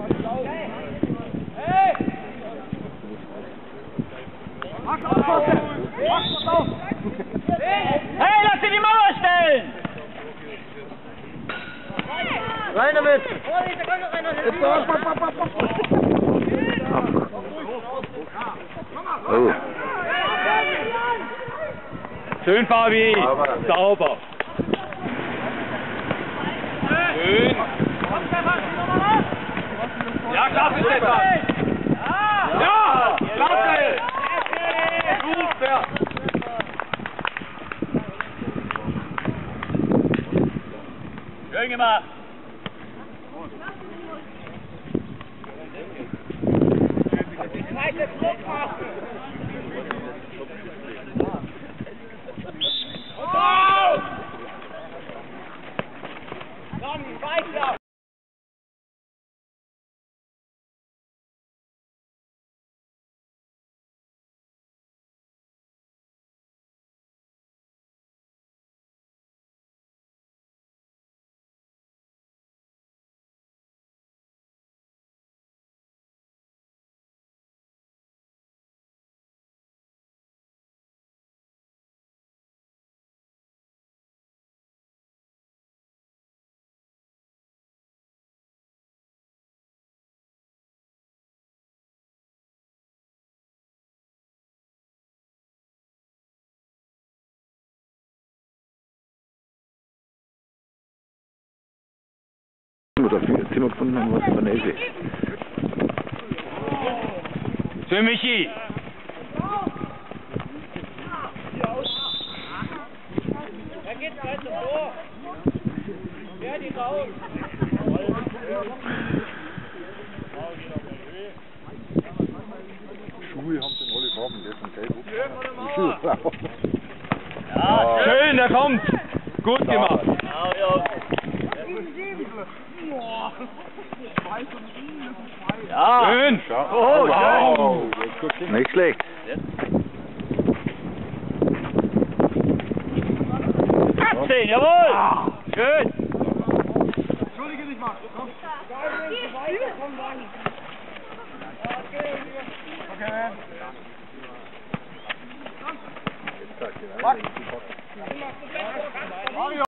Hey, lass dir die Mauer stellen! Rein damit! Oh. Schön, Fabi! Sauber! Schön! Ja, klasse, Stefan! Ja! Klasse! Super! Schön gemacht! Zweite Druck machen! Dann weiter! Oder Zimmer gefunden haben, was von Elbe. Schön, Michi! Da geht's weiter vor! Wer die raus! Schuhe haben sie in alle Farben, der von gelb. Ja, schön, der kommt! Gut gemacht! Ja, schön! Oh, Wow! Nicht schlecht. 18, jawohl! Schön! Entschuldige dich mal. Komm. Okay.